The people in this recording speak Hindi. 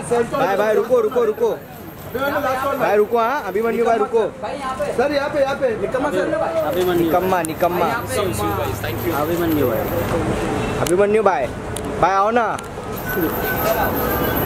भाई भाई रुको रुको रुको भाई रुको। हाँ अभिमन्यु भाई रुको सर यहाँ पे निकम्मा सर निकम्मा निकम्मा अभिमन्यु भाई अभिमन्यु भाई भाई आओ ना।